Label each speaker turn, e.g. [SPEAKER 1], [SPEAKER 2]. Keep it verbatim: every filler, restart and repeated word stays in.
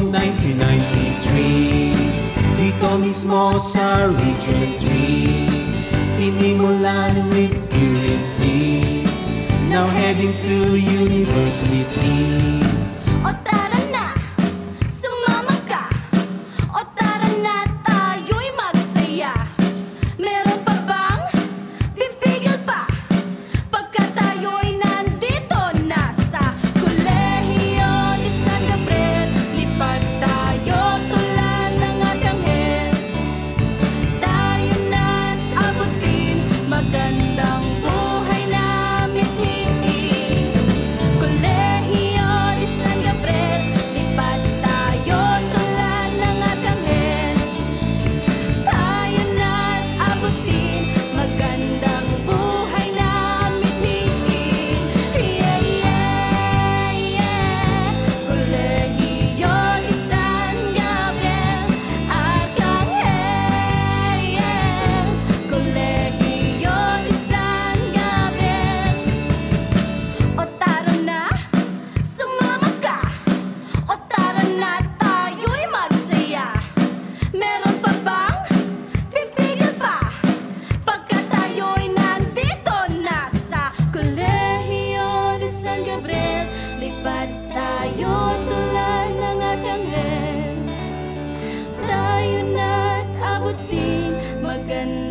[SPEAKER 1] noong nineteen ninety-three, dito mismo sa Region three, sinimulan with purity, now heading to university.
[SPEAKER 2] O tara na, sumama ka. O tara na, tayo'y magsaya. Meron pa bang pipigil pa? Pagka tayo'y nandito na sa Kolehiyo ni San Gabriel, lipat tayo tulad ng arkanghel. Tayo na't abutin magandang buhay na mithiin. Kolehiyo ni San Gabriel, lipat tayo tulad ng arkanghel. Tayo na't abutin magandang buhay na mithiin. Yeah, yeah, yeah. Kolehiyo ni San Gabriel, arkanghel, yeah. Kolehiyo ni San Gabriel. O tara na, sumama ka. O tara na, tayo'y magsaya. Meron pa bang pipigil pa? Pagka tayo'y nandito na sa Kolehiyo ni San Gabriel, lipat tayo tulad ng arkanghel. Tayo na't abutin magandang